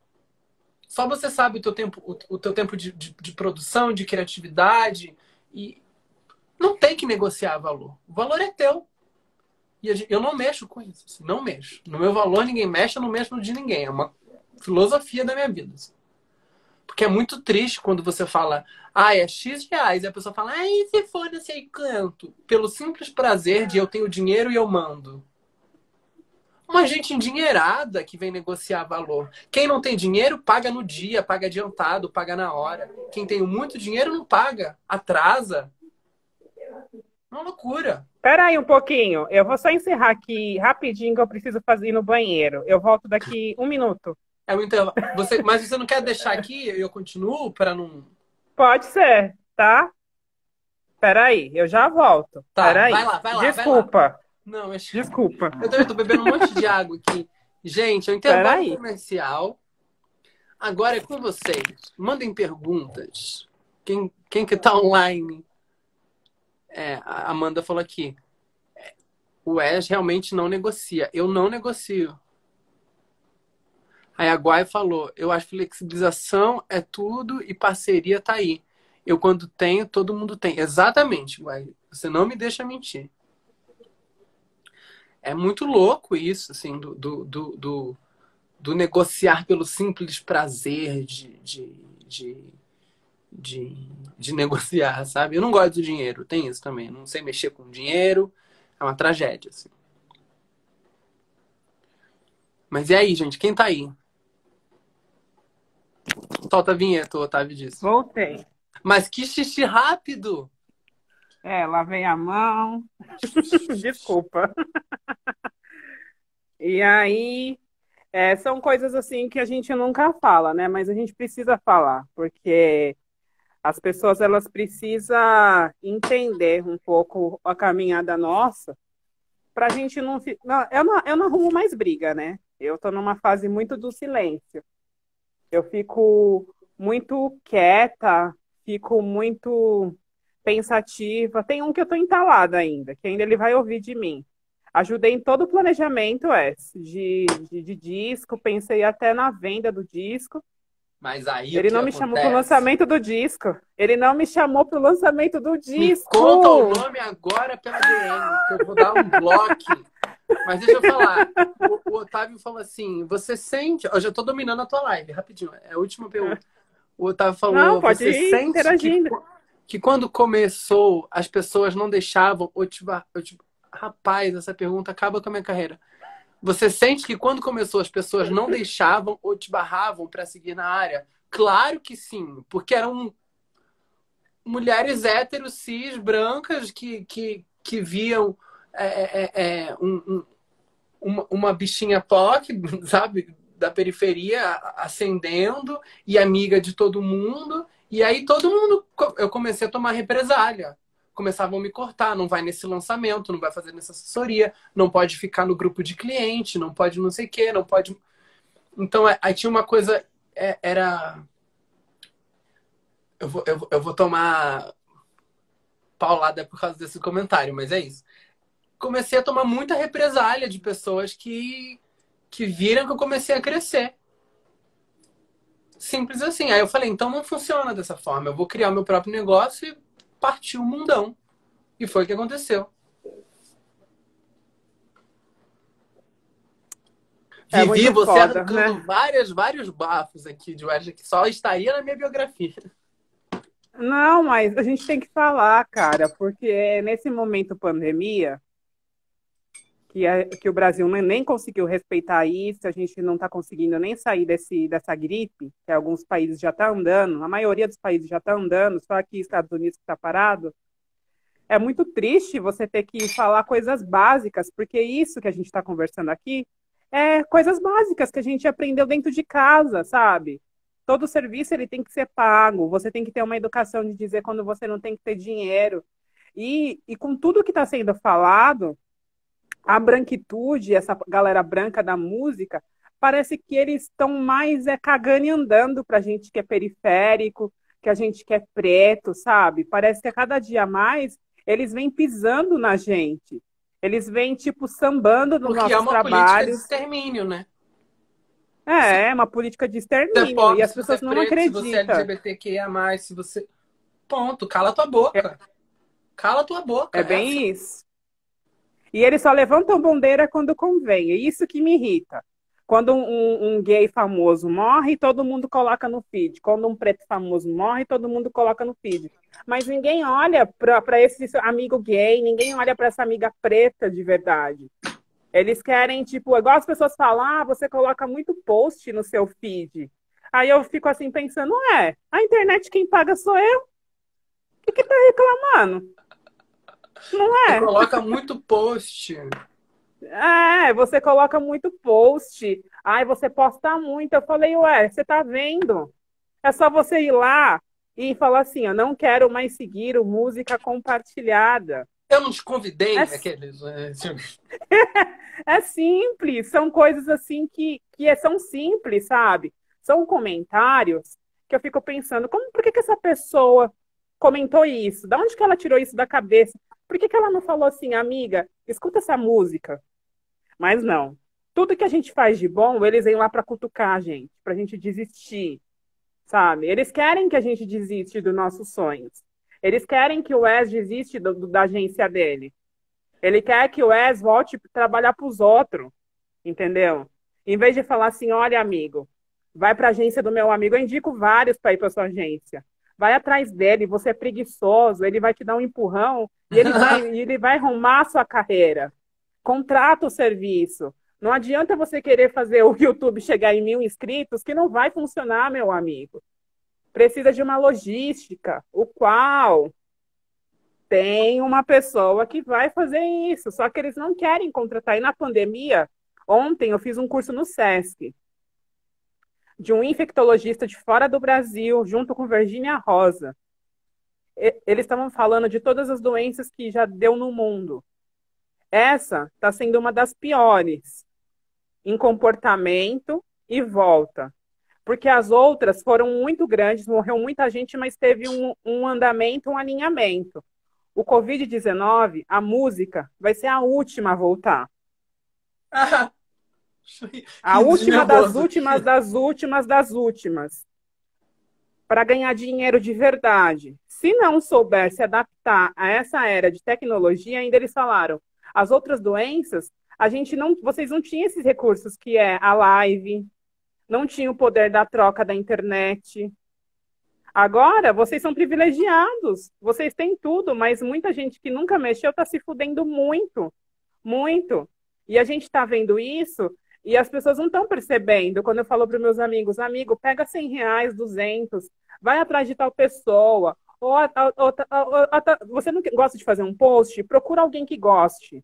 Só você sabe o teu tempo, o, o teu tempo de, de, de produção, de criatividade, e não tem que negociar valor. O valor é teu. E eu não mexo com isso. Assim, não mexo. No meu valor ninguém mexe, eu não mexo no de ninguém. É uma filosofia da minha vida. Assim. Porque é muito triste quando você fala, ah, é X reais. E a pessoa fala, ah, e se for não sei quanto? Pelo simples prazer de eu tenho dinheiro e eu mando. Uma gente endinheirada que vem negociar valor. Quem não tem dinheiro, paga no dia, paga adiantado, paga na hora. Quem tem muito dinheiro não paga, atrasa. É uma loucura. Espera aí um pouquinho. Eu vou só encerrar aqui rapidinho que eu preciso fazer ir no banheiro. Eu volto daqui um minuto. É o intervalo. Você, mas você não quer deixar aqui e eu continuo para não. Pode ser, tá? Espera aí, eu já volto. Tá, Espera vai aí. lá, vai lá, vai lá. Desculpa, Não, eu, desculpa. eu também tô bebendo um monte de água aqui. Gente, é o Espera intervalo aí. comercial. Agora é com vocês. Mandem perguntas. Quem, quem que tá online? É, a Amanda falou aqui. O Wes realmente não negocia. Eu não negocio. Aí a Guai falou, eu acho que flexibilização é tudo e parceria tá aí. Eu quando tenho, todo mundo tem. Exatamente, Guai. Você não me deixa mentir. É muito louco isso, assim, do, do, do, do, do negociar pelo simples prazer de, de, de, de, de negociar, sabe? Eu não gosto do dinheiro, tem isso também. Eu não sei mexer com dinheiro, é uma tragédia, assim. Mas e aí, gente? Quem tá aí? Solta a vinheta, o Otávio disse. Voltei. Mas que xixi rápido! É, lavei a mão. Desculpa. E aí, é, são coisas assim que a gente nunca fala, né? Mas a gente precisa falar, porque as pessoas elas precisam entender um pouco a caminhada nossa, para a gente não, fi- não, eu não. Eu não arrumo mais briga, né? Eu tô numa fase muito do silêncio. Eu fico muito quieta, fico muito pensativa. Tem um que eu tô entalada ainda, que ainda ele vai ouvir de mim. Ajudei em todo o planejamento é, de, de, de disco, pensei até na venda do disco, Mas aí o Ele que não me chamou pro acontece? lançamento do disco. Ele não me chamou pro lançamento do Me conta o disco. nome agora pela D M, que eu vou dar um bloco. Mas deixa eu falar. O, o Otávio falou assim: você sente. Eu já tô dominando a tua live, rapidinho. É a última pergunta. O Otávio Não, falou: pode você ir sente que, interagindo. que quando começou as pessoas não deixavam. Ou te, eu te, rapaz, essa pergunta acaba com a minha carreira. Você sente que quando começou as pessoas não deixavam ou te barravam para seguir na área? Claro que sim, porque eram mulheres héteros, cis, brancas, que, que, que viam é, é, é, um, um, uma, uma bichinha P O C, sabe, da periferia ascendendo e amiga de todo mundo. E aí todo mundo, eu comecei a tomar represália. Começavam a me cortar, não vai nesse lançamento, não vai fazer nessa assessoria, não pode ficar no grupo de cliente, não pode não sei o quê, não pode... Então, aí tinha uma coisa, era... Eu vou, eu, eu vou tomar paulada por causa desse comentário, mas é isso. Comecei a tomar muita represália de pessoas que, que viram que eu comecei a crescer. Simples assim. Aí eu falei, então não funciona dessa forma. Eu vou criar o meu próprio negócio e partir o mundão. E foi o que aconteceu. É Vivi muito você foda, arrancando né? várias, vários bafos aqui de Wesley que só estaria na minha biografia. Não, mas a gente tem que falar, cara, porque é nesse momento pandemia que, é, que o Brasil nem, nem conseguiu respeitar isso, a gente não está conseguindo nem sair desse, dessa gripe, que alguns países já estão tá andando, a maioria dos países já está andando, só aqui Estados Unidos está parado. É muito triste você ter que falar coisas básicas, porque isso que a gente está conversando aqui é coisas básicas que a gente aprendeu dentro de casa, sabe? Todo serviço ele tem que ser pago, você tem que ter uma educação de dizer quando você não tem que ter dinheiro. E, e com tudo que está sendo falado, a branquitude, essa galera branca da música, parece que eles estão mais é, cagando e andando para a gente que é periférico, que a gente que é preto, sabe? Parece que a cada dia mais eles vêm pisando na gente. Eles vêm, tipo, sambando nos Porque é nossos uma política de trabalhos. extermínio, né? É, é uma política de Você é extermínio. E pobre, as se você é pessoas não preto, se você é acreditam. L G B T Q I A mais, se você... Ponto. Cala tua É, boca. Cala tua boca. é É assim. bem isso. E eles só levantam bandeira quando convém. É isso que me irrita. Quando um, um, um gay famoso morre, todo mundo coloca no feed. Quando um preto famoso morre, todo mundo coloca no feed. Mas ninguém olha para esse amigo gay, ninguém olha para essa amiga preta de verdade. Eles querem, tipo, igual as pessoas falam, ah, você coloca muito post no seu feed. Aí eu fico assim pensando, é, a internet quem paga sou eu. O que que tá reclamando? Não Você é? coloca muito post. É, você coloca muito post. Ai, você posta muito. Eu falei, ué, você tá vendo? É só você ir lá e falar assim, eu não quero mais seguir o música compartilhada. Eu não te É, convidei, aqueles. é, é simples, são coisas assim que, que é- são simples, sabe? São comentários que eu fico pensando, como, por que que essa pessoa comentou isso? Da onde que ela tirou isso da cabeça? Por que que ela não falou assim, amiga, escuta essa música? Mas não. Tudo que a gente faz de bom, eles vêm lá para cutucar a gente, para a gente desistir, sabe? Eles querem que a gente desiste dos nossos sonhos. Eles querem que o Wes desiste do, do- da agência dele. Ele quer que o Wes volte a trabalhar para os outros, entendeu? Em vez de falar assim, olha, amigo, vai para a agência do meu amigo, eu indico vários para ir para sua agência. Vai atrás dele, você é preguiçoso, ele vai te dar um empurrão e ele vai, e ele vai arrumar a sua carreira. Contrata o serviço. Não adianta você querer fazer o YouTube chegar em mil inscritos, que não vai funcionar, meu amigo. Precisa de uma logística, o qual tem uma pessoa que vai fazer isso, só que eles não querem contratar. E na pandemia, ontem eu fiz um curso no SESC, de um infectologista de fora do Brasil, junto com Virginia Rosa. Eles estavam falando de todas as doenças que já deu no mundo. Essa está sendo uma das piores em comportamento e volta. Porque as outras foram muito grandes, morreu muita gente, mas teve um, um andamento, um alinhamento. O covid dezenove, a música, vai ser a última a voltar. A Rindo de última das nervoso últimas, aqui. das últimas, das últimas. para ganhar dinheiro de verdade. Se não souber se adaptar a essa era de tecnologia, ainda eles falaram, as outras doenças, a gente não, vocês não tinham esses recursos que é a live, não tinha o poder da troca da internet. Agora, vocês são privilegiados, vocês têm tudo, mas muita gente que nunca mexeu está se fudendo muito, muito. E a gente está vendo isso e as pessoas não estão percebendo. Quando eu falo para os meus amigos, amigo, pega cem reais, duzentos, vai atrás de tal pessoa. Ou, a- a- ou a- a- a- a- você não gosta de fazer um post? Procura alguém que goste.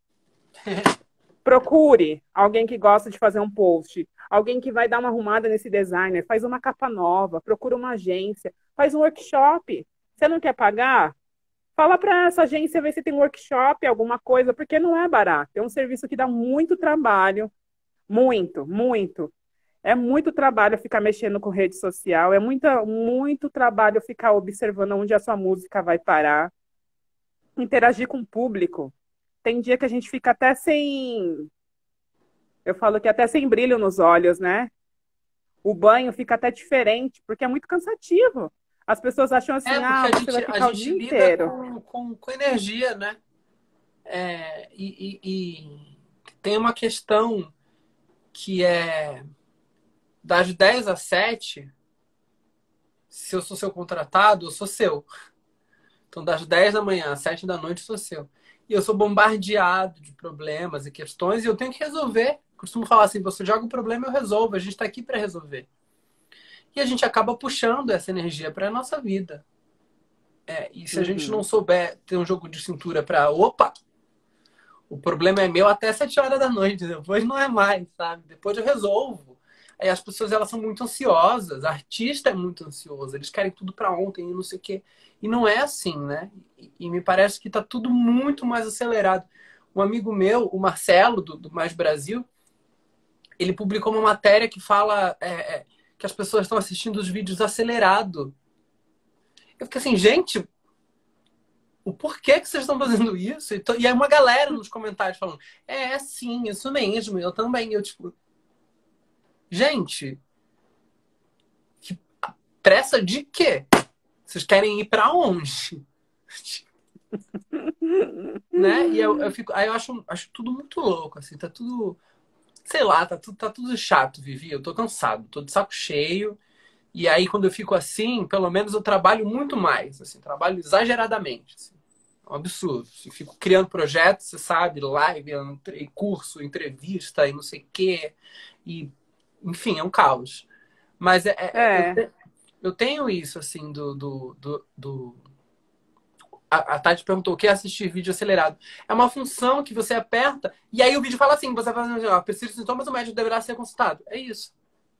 Procure alguém que gosta de fazer um post, alguém que vai dar uma arrumada nesse designer, faz uma capa nova, procura uma agência, faz um workshop. Você não quer pagar? Fala para essa agência ver se tem um workshop, alguma coisa, porque não é barato. É um serviço que dá muito trabalho, muito, muito. É muito trabalho ficar mexendo com rede social, é muita, muito trabalho ficar observando onde a sua música vai parar, interagir com o público. Tem dia que a gente fica até sem. Eu falo que até sem brilho nos olhos, né? O banho fica até diferente, porque é muito cansativo. As pessoas acham assim, É, porque ah, a você vai gente, a ficar o gente dia lida inteiro. com, com, com energia, né? É, e, e- e tem uma questão que é das dez às sete, se eu sou seu contratado, eu sou seu. Então, das dez da manhã às sete da noite, eu sou seu. E eu sou bombardeado de problemas e questões e eu tenho que resolver. Costumo falar assim, você joga o problema, eu resolvo. A gente está aqui para resolver. E a gente acaba puxando essa energia para a nossa vida. É, e se a gente não Uhum. souber ter um jogo de cintura para, opa, o problema é meu até sete horas da noite, depois não é mais, sabe? Depois eu resolvo. Aí as pessoas, elas são muito ansiosas, a artista é muito ansioso, eles querem tudo para ontem e não sei o quê. E não é assim, né? E, e me parece que tá tudo muito mais acelerado. Um amigo meu, o Marcelo, do, do Mais Brasil, ele publicou uma matéria que fala é, é, que as pessoas estão assistindo os vídeos acelerado. Eu fiquei assim, gente, o porquê que vocês estão fazendo isso? E, to- e aí uma galera nos comentários falando, é, sim, isso mesmo, eu também. Eu, tipo, gente, que pressa de quê? Vocês querem ir pra onde? Né? E eu, eu fico, aí eu acho, acho tudo muito louco, assim, tá tudo, sei lá, tá tudo, tá tudo chato, Vivi. Eu tô cansado, tô de saco cheio. E aí, quando eu fico assim, pelo menos eu trabalho muito mais, assim, trabalho exageradamente, assim. É um absurdo. Eu fico criando projetos, você sabe, live, entre- curso, entrevista e não sei o quê. E, enfim, é um caos. Mas é, é- é- eu, É, te- eu tenho isso, assim, do, do, do, do- A, a Tati perguntou o que é assistir vídeo acelerado. É uma função que você aperta e aí o vídeo fala assim, você fala assim, ó, precisa de sintomas, o médico deverá ser consultado. É isso.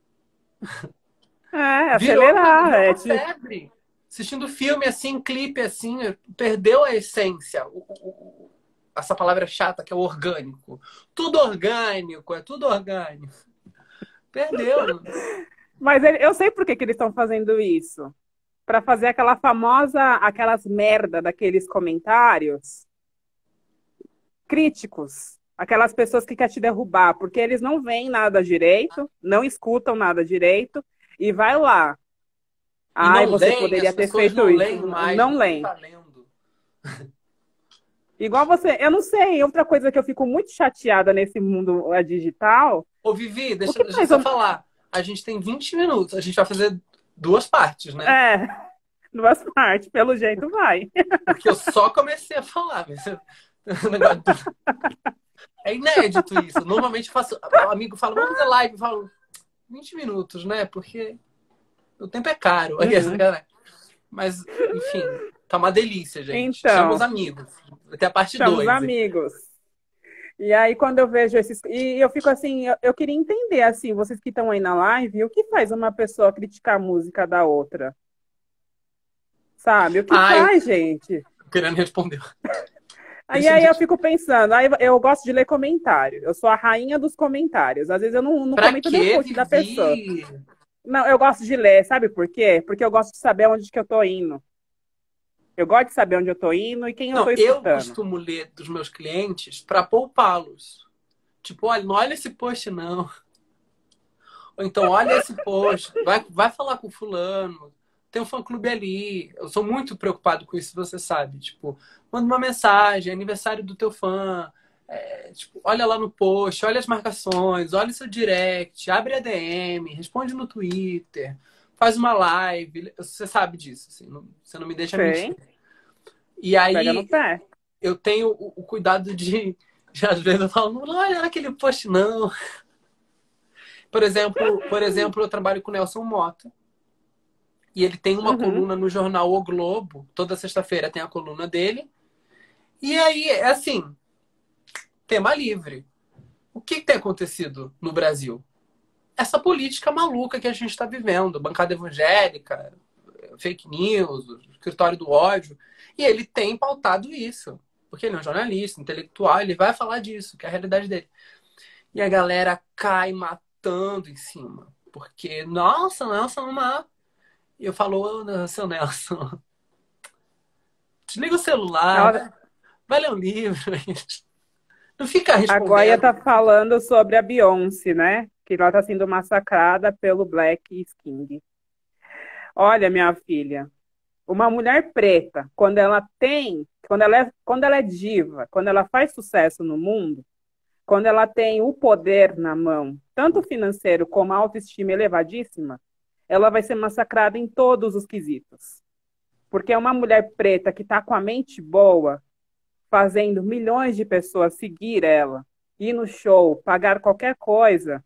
é, Virou uma, acelerar. virou É, uma te- febre. Assistindo filme assim, clipe assim, perdeu a essência. O- o- o- essa palavra chata que é o orgânico. Tudo orgânico, é tudo orgânico. Perdeu. Mas ele- eu sei por que que eles estão fazendo isso. Para fazer aquela famosa, aquelas merda daqueles comentários críticos. Aquelas pessoas que querem te derrubar, porque eles não veem nada direito, não escutam nada direito, e vai lá. E Ai, não você leem, as poderia ter pessoas feito não isso. leem mais, Não ninguém leem. tá lendo. Igual você, eu não sei, outra coisa que eu fico muito chateada nesse mundo é, digital, Ô, Vivi, o deixa, que deixa eu faz só um... falar. A gente tem vinte minutos, a gente vai fazer duas partes, né? É, duas partes, pelo jeito vai. Porque eu só comecei a falar. Mas eu- o negócio do- é inédito isso. Normalmente eu faço. O amigo fala, vamos fazer live. Eu falo vinte minutos, né? Porque o tempo é caro. Aí, essa Uhum. galera- Mas, enfim, tá uma delícia, gente. Chama os Então, amigos. Até a parte chama os dois. amigos. E aí, quando eu vejo esses. E eu fico assim, eu, eu queria entender, assim, vocês que estão aí na live, o que faz uma pessoa criticar a música da outra? Sabe? O que Ai, faz, gente? querendo responder. Aí, Deixa aí eu eu... fico pensando, aí eu gosto de ler comentário. Eu sou a rainha dos comentários. Às vezes eu não, não Pra comento nem o quê, post da pessoa. Vivi? Não, eu gosto de ler, sabe por quê? Porque eu gosto de saber onde que eu tô indo. Eu gosto de saber onde eu tô indo e quem eu tô Não, eu escutando. costumo ler dos meus clientes pra poupá-los. Tipo, olha, não olha esse post, não. Ou então, olha esse post, vai, vai falar com fulano, tem um fã-clube ali. Eu sou muito preocupado com isso, você sabe. Tipo, manda uma mensagem, aniversário do teu fã. É, tipo, olha lá no post, olha as marcações, olha o seu direct, abre a D M, responde no Twitter, faz uma live. Você sabe disso, assim, não, você não me deixa mentir. Sei, E pega no aí pé. eu tenho o, o cuidado de, de, às vezes, eu falo, não olha aquele post, não. Por exemplo, por exemplo, eu trabalho com o Nelson Mota. E ele tem uma Uhum. coluna no jornal O Globo. Toda sexta-feira tem a coluna dele. E aí, é assim, tema livre. O que tem acontecido no Brasil? Essa política maluca que a gente está vivendo. Bancada evangélica, fake news, o escritório do ódio. E ele tem pautado isso. Porque ele é um jornalista, intelectual, ele vai falar disso, que é a realidade dele. E a galera cai matando em cima. Porque, nossa, Nelson, uma... E eu falo, oh, seu Nelson, desliga o celular, Ela, vai, vai ler um livro. Não fica a Goya respondendo. tá falando sobre a Beyoncé, né? Que ela tá sendo massacrada pelo Black King. Olha, minha filha, uma mulher preta, quando ela tem, quando ela é, quando ela é diva, quando ela faz sucesso no mundo, quando ela tem o poder na mão, tanto financeiro como a autoestima elevadíssima, ela vai ser massacrada em todos os quesitos. Porque é uma mulher preta que está com a mente boa, fazendo milhões de pessoas seguir ela, ir no show, pagar qualquer coisa,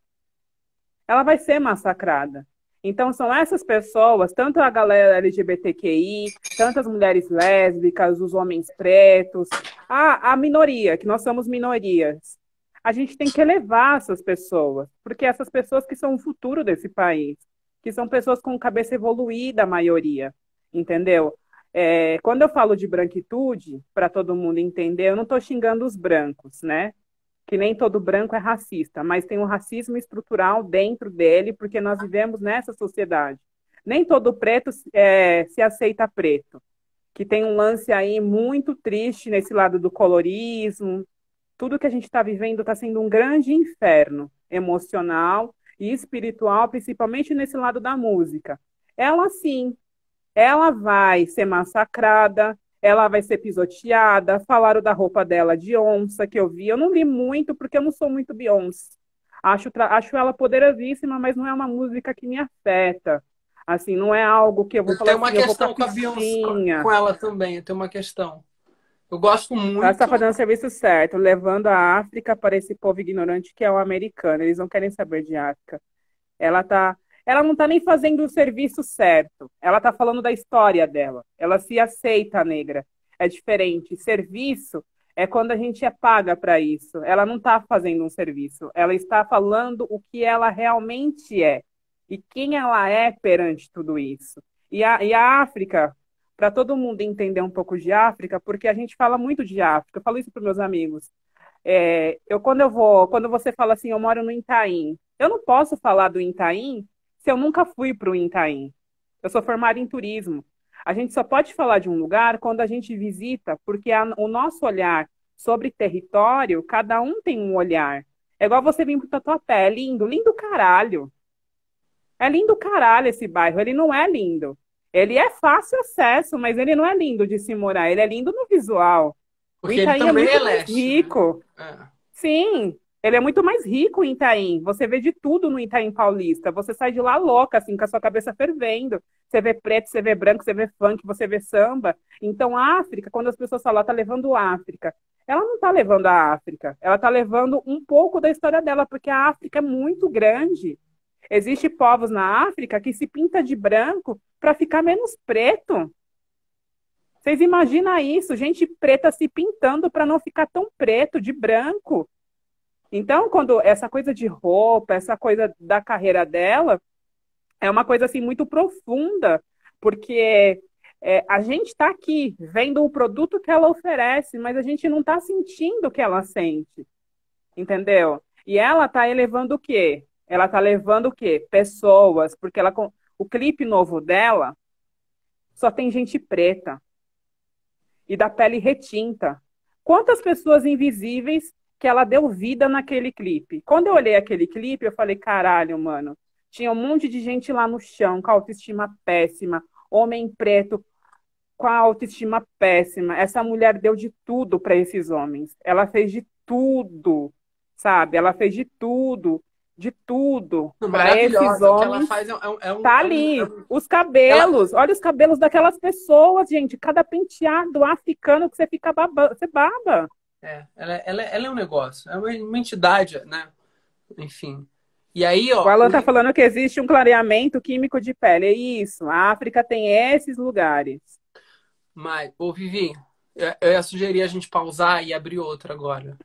ela vai ser massacrada. Então, são essas pessoas, tanto a galera L G B T Q I, tantas mulheres lésbicas, os homens pretos, a, a minoria, que nós somos minorias. A gente tem que elevar essas pessoas, porque essas pessoas que são o futuro desse país, que são pessoas com cabeça evoluída, a maioria, entendeu? É, quando eu falo de branquitude, para todo mundo entender, eu não estou xingando os brancos, né? Que nem todo branco é racista, mas tem um racismo estrutural dentro dele, porque nós vivemos nessa sociedade. Nem todo preto é, se aceita preto, que tem um lance aí muito triste nesse lado do colorismo. Tudo que a gente está vivendo está sendo um grande inferno emocional e espiritual, principalmente nesse lado da música. Ela, sim, ela vai ser massacrada, ela vai ser pisoteada. Falaram da roupa dela de onça, que eu vi. Eu não li muito, porque eu não sou muito Beyoncé. Acho, acho ela poderosíssima, mas não é uma música que me afeta. Assim, não é algo que eu vou Eu falar tenho uma assim, eu vou pra questão com a Beyoncé, piscina. com ela também. Eu tenho uma questão. Eu gosto Ela está muito. fazendo o serviço certo, levando a África para esse povo ignorante que é o americano. Eles não querem saber de África. Ela tá, ela não está nem fazendo o serviço certo. Ela está falando da história dela. Ela se aceita negra. É diferente. Serviço é quando a gente é paga para isso. Ela não está fazendo um serviço. Ela está falando o que ela realmente é e quem ela é perante tudo isso. E a, e a África, para todo mundo entender um pouco de África, porque a gente fala muito de África. Eu falo isso para meus amigos. É, eu quando eu vou, quando você fala assim, eu moro no Itaim, eu não posso falar do Itaim se eu nunca fui para o Itaim. Eu sou formada em turismo. A gente só pode falar de um lugar quando a gente visita, porque a, o nosso olhar sobre território, cada um tem um olhar. É igual você vir para o Tatuapé, é lindo, lindo caralho. É lindo caralho esse bairro, ele não é lindo. Ele é fácil acesso, mas ele não é lindo de se morar, ele é lindo no visual. O Porque ele Itaim é também é muito mais leste, né? rico. É. Sim, ele é muito mais rico em Itaim. Você vê de tudo no Itaim Paulista. Você sai de lá louca, assim, com a sua cabeça fervendo. Você vê preto, você vê branco, você vê funk, você vê samba. Então, a África, quando as pessoas falam, ela tá levando a África, ela não tá levando a África. Ela tá levando um pouco da história dela, porque a África é muito grande. Existem povos na África que se pinta de branco para ficar menos preto. Vocês imaginam isso? Gente preta se pintando para não ficar tão preto, de branco. Então, quando essa coisa de roupa, essa coisa da carreira dela, é uma coisa assim muito profunda, porque é, a gente está aqui vendo o produto que ela oferece, mas a gente não está sentindo o que ela sente, entendeu? E ela está elevando o quê? Ela está levando o quê? Pessoas, porque ela, o clipe novo dela só tem gente preta e da pele retinta. Quantas pessoas invisíveis que ela deu vida naquele clipe? Quando eu olhei aquele clipe, eu falei, caralho, mano, tinha um monte de gente lá no chão, com autoestima péssima, homem preto com a autoestima péssima. Essa mulher deu de tudo para esses homens. Ela fez de tudo, sabe? Ela fez de tudo, de tudo para esses Maravilhosa. O que ela homens. faz é um. É um, Tá é um, é ali, um- os ela, cabelos, olha os cabelos daquelas pessoas, gente. Cada penteado africano que você fica babando, você baba. é, ela, ela, ela é um negócio, é uma, uma entidade, né? Enfim. E aí, O ó, Alan o, tá li- falando que existe um clareamento químico de pele. É isso. A África tem esses lugares. mas, ô Vivi, eu, eu ia sugerir a gente pausar e abrir outro agora.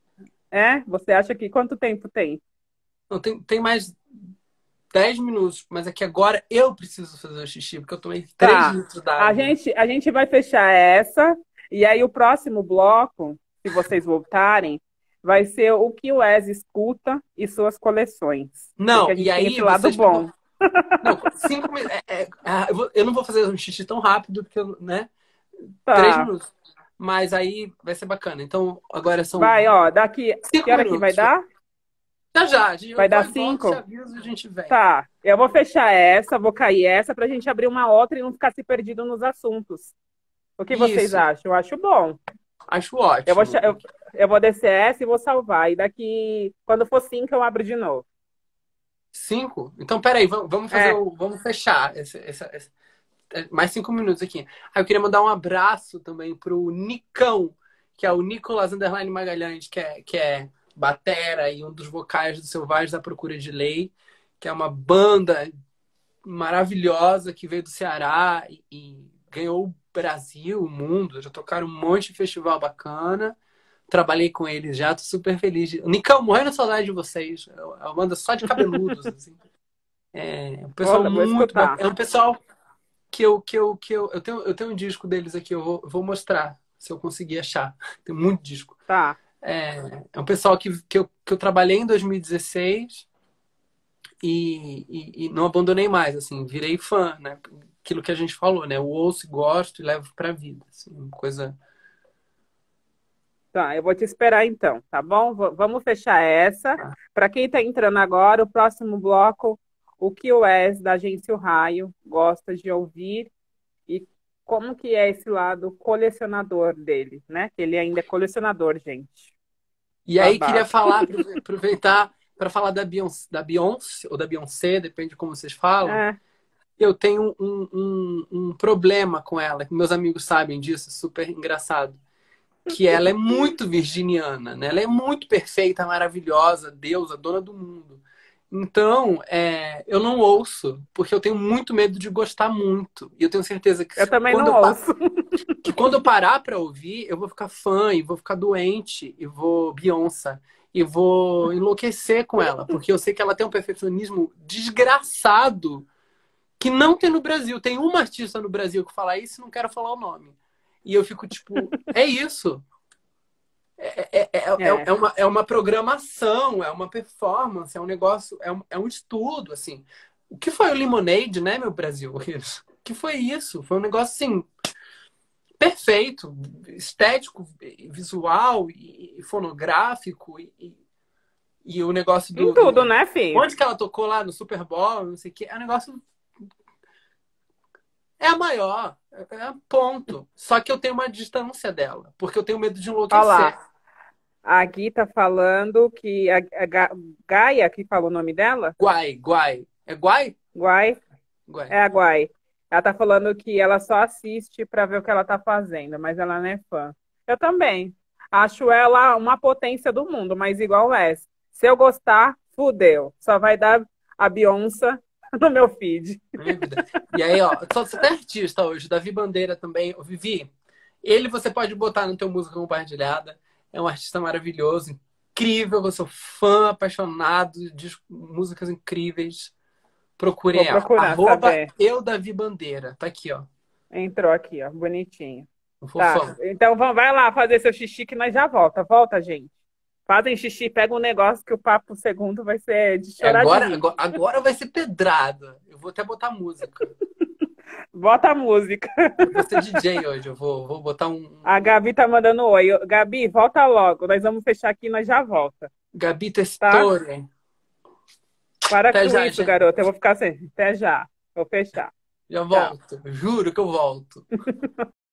É? Você acha que quanto tempo tem? Não, tem, tem mais dez minutos, mas é que agora eu preciso fazer o xixi, porque eu tomei três Tá. litros A d'água. gente, a gente vai fechar essa, e aí o próximo bloco, se vocês voltarem, vai ser o que o Wes escuta e suas coleções. Porque Não, a e gente tem aí esse lado vocês me vão. bom. Não, cinco minutos. É, é, ah, eu, vou- eu não vou fazer um xixi tão rápido, porque, eu, né? Três Tá. minutos. Mas aí vai ser bacana. Então, agora são Vai, ó, daqui. Que cinco hora que vai minutos. dar? Já já, eu Vai vou dar e volto, te cinco? aviso e a gente vem. Tá. Eu vou fechar essa, vou cair essa, pra gente abrir uma outra e não ficar se perdido nos assuntos. O que vocês Isso, acham? Eu acho bom. acho Eu vou, cha- ótimo. eu, eu vou descer essa e vou salvar. E daqui, quando for cinco, eu abro de novo. Cinco? Então, peraí, vamos, vamos fazer É, o. Vamos fechar esse, esse- esse- é, mais cinco minutos aqui. Aí eu queria mandar um abraço também pro Nicão, que é o Nicolas Underline Magalhães, que é, que é batera e um dos vocais do Selvagens da Procura de Lei, que é uma banda maravilhosa que veio do Ceará e, e ganhou o Brasil, o mundo, já tocaram um monte de festival bacana. Trabalhei com eles já, tô super feliz. de- Nicão, morrendo de saudade de vocês. É uma banda só de cabeludos, assim. É um pessoal olha, vou muito bacana. escutar. É um pessoal que eu, que eu, que eu, eu tenho, eu tenho um disco deles aqui, eu vou, eu vou mostrar, se eu conseguir achar. Tem muito disco. Tá. É, é um pessoal que, que, eu, que eu trabalhei em dois mil e dezesseis e, e, e não abandonei mais, assim, virei fã, né? Aquilo que a gente falou, né? Eu ouço, gosto e levo pra vida, assim, uma coisa... Tá, eu vou te esperar então, tá bom? V- vamos fechar essa. Para quem está entrando agora, o próximo bloco, o que o Wes da Agência O Raio gosta de ouvir e como que é esse lado colecionador dele, né? Que ele ainda é colecionador, gente. E aí queria Babado. falar, aproveitar para falar da Beyoncé, da Beyoncé, ou da Beyoncé, depende de como vocês falam. É, Eu tenho um, um, um problema com ela, que meus amigos sabem disso, super engraçado. Que ela é muito virginiana, né? Ela é muito perfeita, maravilhosa, deusa, dona do mundo. Então, é, eu não ouço, porque eu tenho muito medo de gostar muito. E eu tenho certeza que eu se- também quando não eu, pa- ouço. que quando eu parar para ouvir, eu vou ficar fã, e vou ficar doente, e vou Beyoncé, e vou enlouquecer com ela, porque eu sei que ela tem um perfeccionismo desgraçado que não tem no Brasil. Tem uma artista no Brasil que fala isso e não quero falar o nome. E eu fico tipo, é isso. É, é, é, é, É, é uma, é uma programação, é uma performance, é um negócio, é um, é um estudo, assim. O que foi o Lemonade, né, meu Brasil? O que foi isso? Foi um negócio, assim, perfeito, estético, visual e, e fonográfico e, e, e o negócio em do, tudo, do... né, filho? Onde que ela tocou lá no Super Bowl, não sei o quê. É um negócio... É a maior. É, é ponto. Só que eu tenho uma distância dela, porque eu tenho medo de Olha enlouquecer. lá, a Gui tá falando que a, a Ga- Gaia, que fala o nome dela? Guai, Guai. É Guai? Guai, Guai. é a Guai. Ela tá falando que ela só assiste para ver o que ela tá fazendo, mas ela não é fã. Eu também. Acho ela uma potência do mundo, mas igual essa. Se eu gostar, fudeu. Só vai dar a Beyoncé no meu feed. Minha vida. E aí, ó, só você tem artista hoje, Davi Bandeira também. Ô, Vivi, ele você pode botar no teu música compartilhada. É um artista maravilhoso, incrível. Eu sou fã, apaixonado de músicas incríveis. Vou Procurem ela. procurar Arroba saber. eu, Davi Bandeira. Tá aqui, ó. Entrou aqui, ó, bonitinho. Um Tá, fofão. então vamos, vai lá fazer seu xixi que nós já volta. Volta, gente. Fazem xixi, pega um negócio que o papo segundo vai ser de É, chorar de agora, rir. agora, agora vai ser pedrada. Eu vou até botar música. Bota a música. Eu vou ser D J hoje. Eu vou, vou botar um. A Gabi tá mandando oi. Gabi, volta logo. Nós vamos fechar aqui e nós já volta, Gabi tá? Testore. Para Até com já, isso, gente. garota. Eu vou ficar sem. Até já. Vou fechar. Já Tchau. volto. Juro que eu volto.